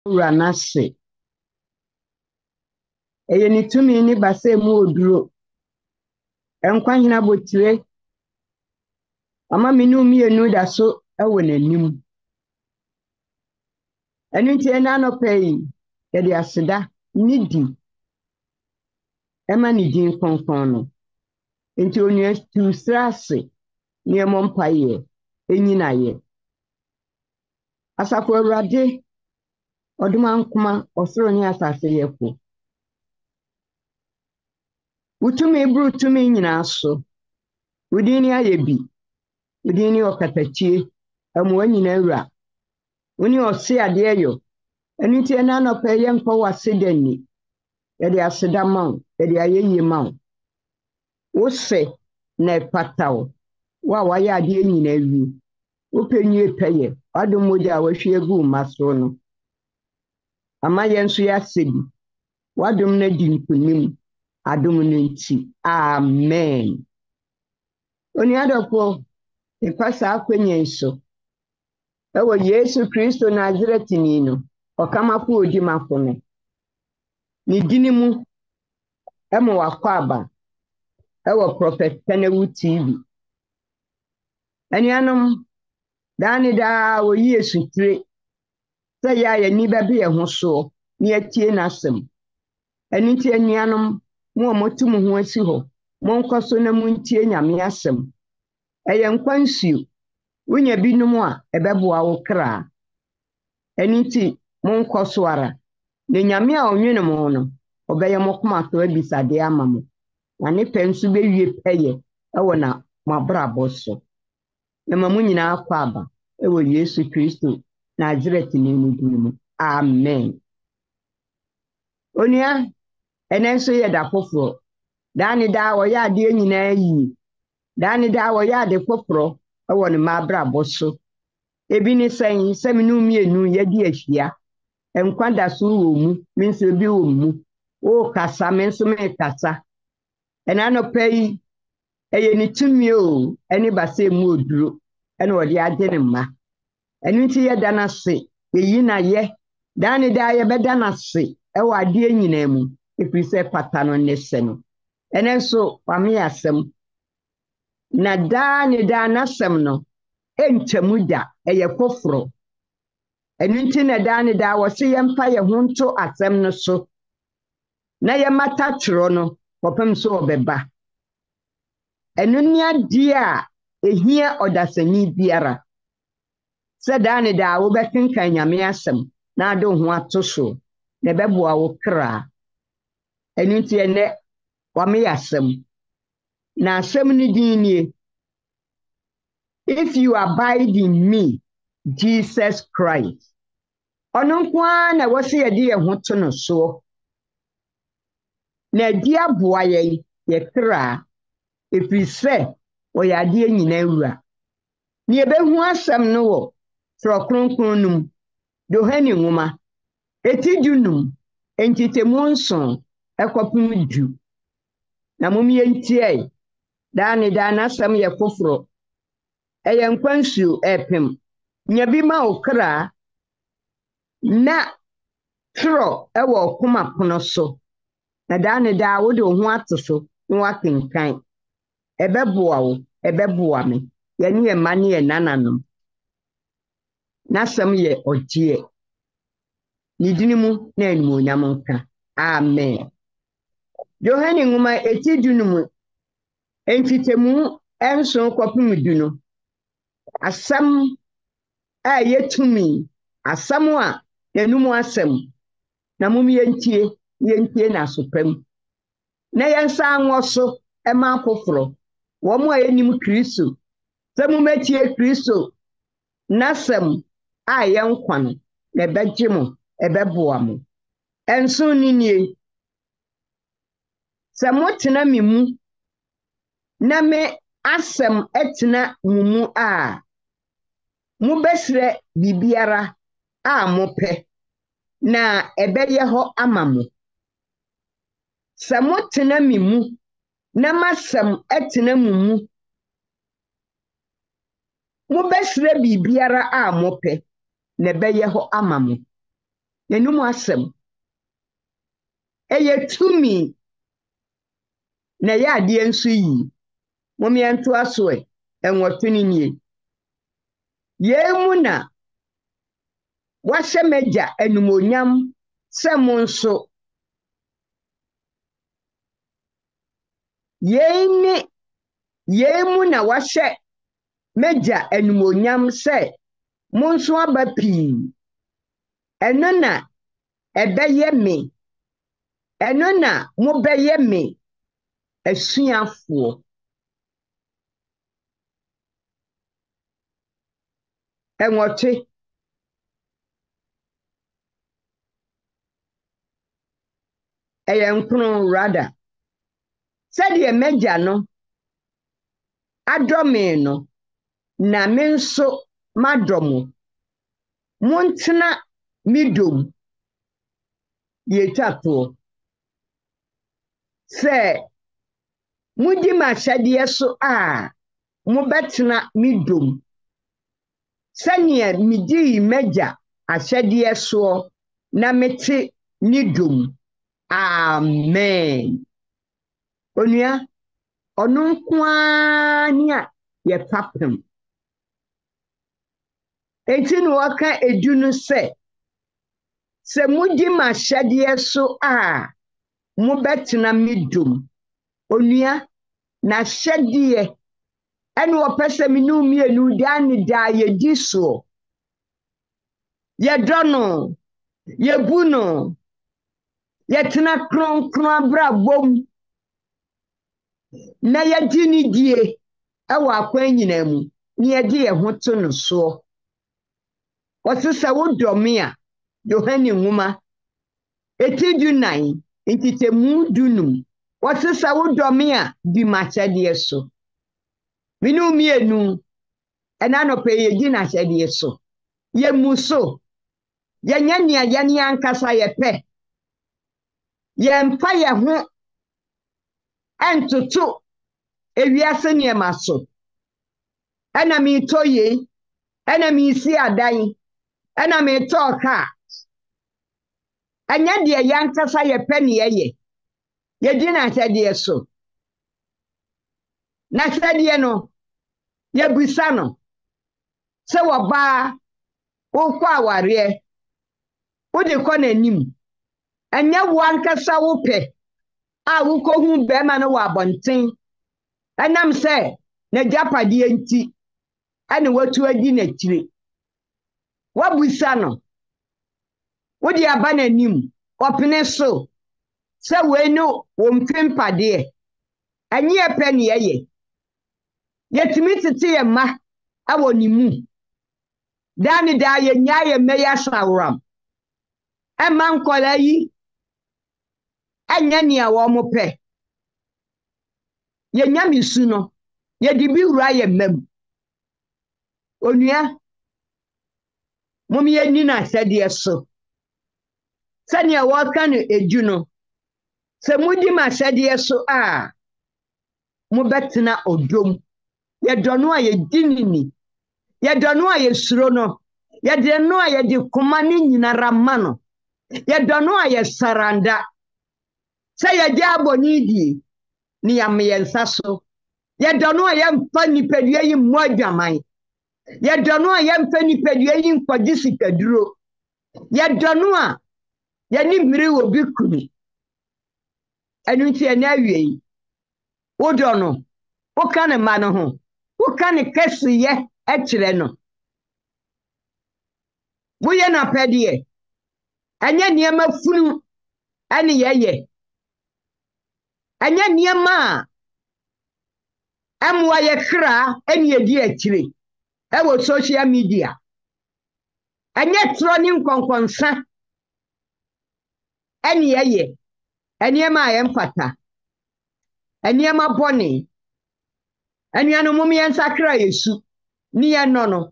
Ranase. Eyeni tumi ni base mu oduro. Enkwa hina botire. Ama minu mienu da so ewo n'anim. Enu nti na no pay ye de aseda nidi. Ema ni din konkon no. Nti onua tu strase ni emompaye enyina ye. Asafo Awurade oduma nkoma osoro ni asase yefo. Utumi bru tumi nyina so. Udini ayebi. Udini okatachie. Amu anyina awura. Uni ose ade yo. Enu nti na no pay ye nkwa wasedani. Ye de aseda mawo, ye de ayeye mawo. Wose na patawo. Wa waye ade nyina wi. Openye peye. Adu moja wahwe gu maso no. Ama yensu ya sebi. Wadum na di nkunim. Adum nti. Amen. Oni adofo ikwasa akwenye nso. Ewo Yesu Kristo Nazareti ni no. Okamafu odi mafome. Ni dini mu. Emo wakwaba. Ewo Prophet Penewu TV. Eni anom. Dani da wo Yesu tire. Say ya ni bebe ye ho so. Ni atie nasem. Eni nti enianom. Mo motu mo ho asi ho. Mo nkoso na mu ntie nyame asem. Eye nkwansiu. Wonya binum a ebeboa wo kra. Eni nti mo nkoso ara. Ne nyame a onwene mo no. Obeye mo koma to abisade ama mo. Na ne pensu be wie peye ewo na mabrabo so. Na mamu nyina akwa aba. Ewo Yesu Kristo Nazareti ni mu. Amen. Onia enenso ye da foforo. Dani da wo ya de nyina yi. Dani da wo ya de foforo ewo ne mabrabo so. Ebi ni sen seminu mienu ye di ahia. Enkwada so wo mu, minso bi wo mu. O kasa menso me kasa. Enano pay eye ni tumi o, eni base mu oduro. Eno wodi ade ne ma. Enu nti ye dana se, ye na ye. Dani da ye be dana se, ewo ade nyina mu. Efise patano ne se no. Enenso wame asem. Na dani da nasem no. Enchemuda eye foforo. Enu nti na dani da wo se ye mpa ye hunto asem no so. Na ye mata tro no, popem so obeba. Enu ni ade a ehia odasani biara. Se dani da wo bekenkan nyame asem na ade ho atoso na beboa wo kra. Enu nti ene wame asem. Na asem ni din nie. If you abide in me, Jesus Christ. Ono kwa na wo se ye de ye ho to no so. Na di aboa ye kra. Efrise o ya de nyina wura. Ni ebehu asem no wo tro kronkron num. Yohane nwoma etidunum entitemu nson ekopum du. Na mum ye ntie dani dana asem ye foforo. Eye nkwansu epem. Nya bi ma okra na tro ewo koma pono so. Na dani da wo de ho atoso no wakenkan. Ebeboa wo, ebeboa me. Ye ni ema ne ye nananom. Nasem ye ogie. Ni dinimu na animonyam nka. Amen. Yohane nwoma etidunum entitemu enso kopum du no. Asam a yetumi. Asam a nanumu asem. Na mum yentie na sopam. Na yensa anwoso ema foforo. Wo mo ayenim Kristo. Se mum etie Kristo. Nasem a yenkwa no na beje mo ebeboa mo. Enso ninie. Se motena mimu na me asem etena mumu a mu besre bibiara a mope na ebeye ho amamo. Se motena mimu na masem etena mumu mu besre bibiara a mope na ebeye ho amamo. Yenum asem. Eye tumi. Na ya ade enso yi. Momi ento aso e. Enwoto ni nie. Ye mu na wahye meja enumonyam se mo nso. Ye mu na wahye meja enumonyam se mo nso aba pii. Eno na ebeye me. Eno na mo beye me asuafo. Enwote eyenkron rather. Said ye meja no adome no na me nso madomo. Montena midom ye tato. Se mudi mashadi so mubetena midom. Sanye midi meja ashadi so na meti nidom. Amen. Onua onunkwania ye papem. Enti no waka edunu se mudi mashadi so mubetena midom. Onua na shadie enu opese minu mienu dan da ye diso. Ye dono ye buno ye tena kron abra bom na ye dini die ewa akwan nyina mu ni ye die ho to no so. Osisa wo domi a Yohane nwuma etidu nan intitemu dunum. Osisa wo domi a di machade so. Minu mienu ena no pe ye di na chade so. Ye muso ye nyania ye ni ankasa ye pe. Ye mpa ye ho entutu ewiase ne maso. Ena mi toye, ena mi si adan, ena mi toka. Anya de ye ankasa ye pe ne ye. Ye di na chade so. Na chade no ye busa no. Se wo ba wo kwa aware wo de kwa nanim. Anya wo ankasa wo pe wo ko hu be ma no wa abonten. Enam se na japade enti ane watu adi na kire. Wabusa no wo de aba nanim opene so se we no wo mpempade anye pe ne ye. Yetimi tete ye ma awo ni mu. Dani da ye nya ye meya sawram. Ema nkola yi anya ni a wo mo pe. Ye nya misu no ye di bi wura ye mem. Onua momi ye ni na sede so. Sani a wo ka no eju no. Se mudi ma sede so mo betena odom. Ye dono a ye dinini. Ye dono a ye suro no. Ye dono a ye di kuma ni nyina rama no. Ye dono a ye saranda. Se ye di aboni di ni ya me yensa so. Ye dono a ye mfa nipadua yi mo adwaman. Ye dono a ye mfa nipadua yi nkwaji sikaduro. Ye dono a ye ni mmiri wo bi kuni. Enu nti ena awie. Wo dono. Wo ka ne ma no ho. Wo ka ne kesi ye ekire no. Wo ye na pede. Anya niema funu ane ye. Anya niema amwa ye kra ene ye di akire. Ewo social media. Anya tro ni nkonkonsa ene ye. Eniema aye mfata. Eniema boni. Eniano mumi ensakra Yesu. Ni ye no.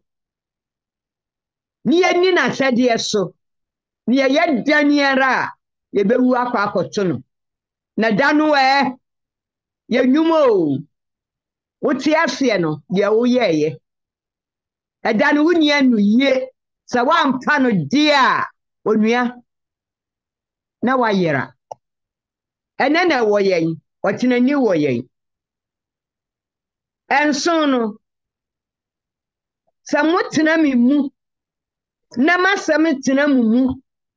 Ni ye ni na sede so. Ni ye daniera ye bewu akwa akoto no. Na danu ye nyumo. Woti ase no ye wo ye. Edanu wuni anu ye. Sa wa mpa no dia onua na wayera ene na wo yen otenani wo yen enso no samutena mi mu na masam tena mu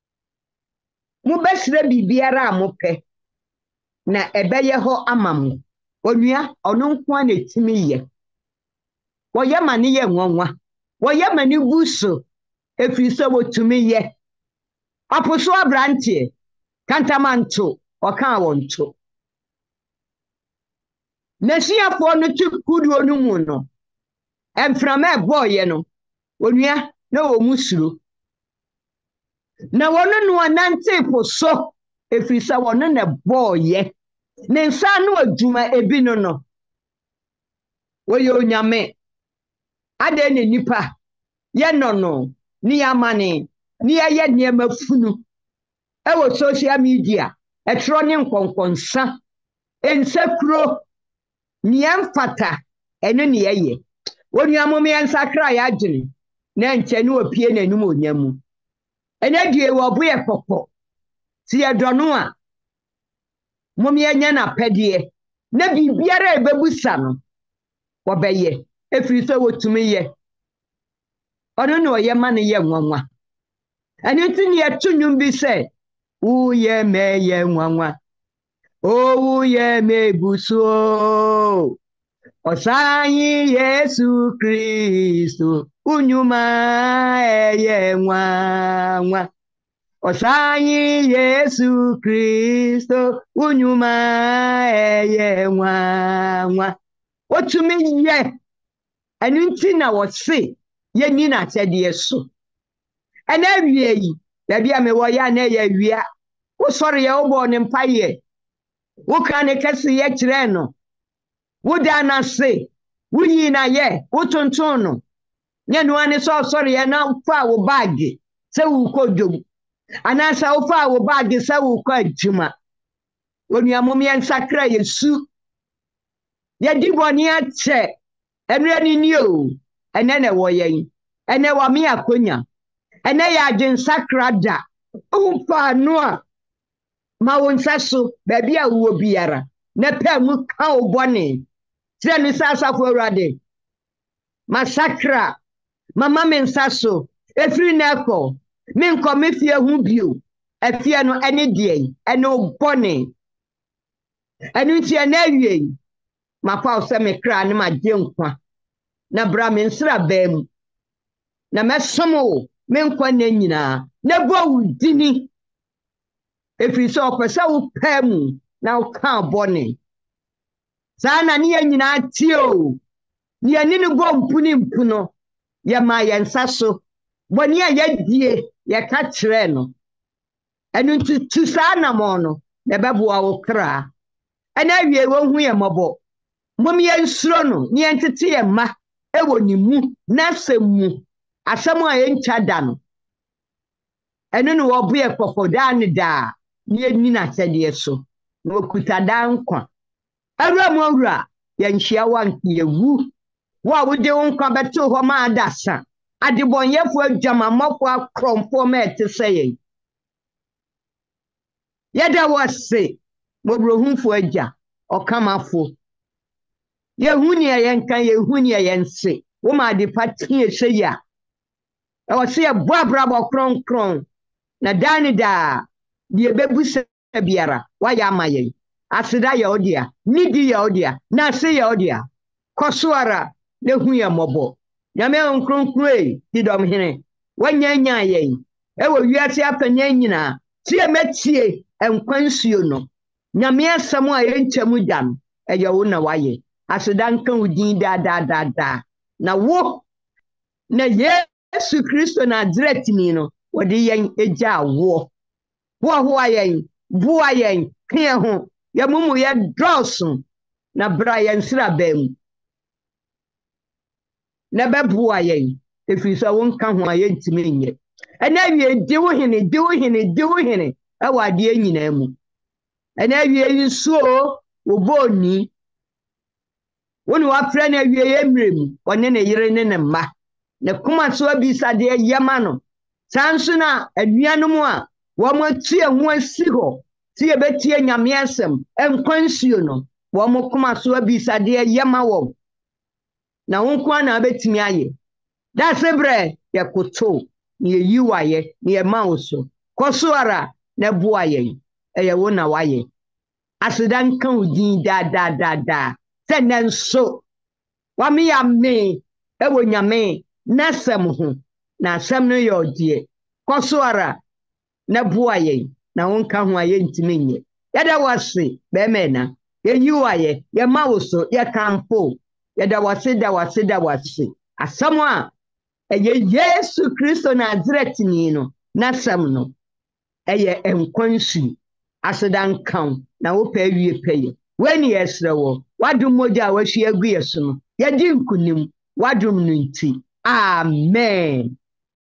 besre bibiara amope na ebeye ho amamu onua ono nko a netimi ye wo ye mane ye nwanwa wo ye mane guso efiri so wotumi ye aposo abrante kantamanto oka wonto nesiafo no tukudu no mu no emframa eboye no onua na wo musuro na wono no anante poso efiri so wono na boye ne nsa no adwuma ebi no woye onyame ade ne nipa ye no ni amane ni ye niema funu ewo social media etro ne nkonkonsa ensakuro ni amfata eno ne ye wonuamome ensakra ya agene na nche ne opie nanum onyamu ene die wo bo ye kokko ti ye dono a momi anya na pede na bibiara ebebusa no wo beye efiri so wotumi ye ono no ye mane ye nwanwa ani tini ye tunum bi se uye me ye nwanwa o uye me buso osanyi Yesu Kristo unyuma ye nwanwa osanyi Yesu Kristo unyuma ye nwanwa otumi ye ani ntina wo se ye ni na tede so ena wie yi baby a me wo ya na ye wia wo sori ye wo bo ne mpaye wo ka ne kase ye kire no wo da na se wo yi na ye wo tonton no nye no ani so sori ye na fa wo bag se wo kodom ana sa wo fa wo bag se wo ko adwuma onuamom ye nsakra Yesu ye di boni ache enre ni ni o ene na wo yen ene wa me akonya ene ya agensakra da umfa no a ma wonsa so baby a wo biara na pa mu ka obone tire ni sasafo awrade masakra mama men saso efiri na ko men ko me fie hu bio afie no ene die ene obone enu tie na awie mafa o se me kra ne ma de nkwa na bra me nsra bam na mesomo me nkwa na nyina na bo wudini efiri so opesa wo pam na wo ka bone sana ni nyina tio ni ani ne bo mpuni mpuno ya ma ya nsaso boni a ya die ya ka kire no enu tu sana mo no na beboa wo kra ana wie wo hu ye mobo mom ye nsuro no ni entete ye ma ewo ni mu na semu asem a ye ncha da no enu no wo bo ye kokoda ne da ni eni na sede so no kuta da nkwa awura mo awura ye nhia wan ye wu wo wo de nkwa beto ho ma adasa adebonyefo adwama mofo akromfo ma eteseye yeda wose mobrohunfo agya okamafo yehuni yenka yehuni yense wo ma de patie hyeya e wo se boabrabo kronkron na dani da de bebusa biara wa ya maye asida ya odia nidi ya odia na se ya odia kosoara ne hu ya mobo nyame nkronkron didom hene wanyanya yen e wo wiase apanya nyina tie metie enkwansuo no nyame asam a yencham dam eye wo na waye asida nka udin da na wo na Yesu Kristo na adretini no wodi yen eja wo ho ayen bu ayen kye ho ya mumu ya drosun na bra yen sra bam na bebu ayen efisa won ka ho ayen timi nye ena wie di wo hene awade anyina mu ena wie nsuo oboni woni wa fra na wie emrem wone ne yire ne mma ne kuma so abisa de yama no sanso na anuanom a wɔn tie ho asi hɔ tie betie nyame asɛm nkwa nsuo no wɔn koma so abisadeɛ yɛma wɔn na wɔn nko na betumi ayɛ daase brɛ yɛkoto na yɛyi wayɛ na yɛma wo so kɔso ara na boa yɛn ɛyɛ wo na wayɛ aseda nka wo din da sɛ nɛ nso wame yɛ ame ɛwɔ nyame n'asɛm ho na asɛm no yɛ ɔdeɛ kɔso ara na boa yɛn na wo nka ho a yɛntumi nyɛ yɛda wase bɛɛma na yɛyi wayɛ yɛma wo so yɛkampo yɛda wase asɛm a ɛyɛ Yesu Kristo Nazaretni no n'asɛm no ɛyɛ nkwa nsu aseda nka na wopɛ awie pɛyɛ wani yɛsrɛ wɔ wadom mogya a wahwie agu yɛ so no yɛdi nkonim wadom no nti amen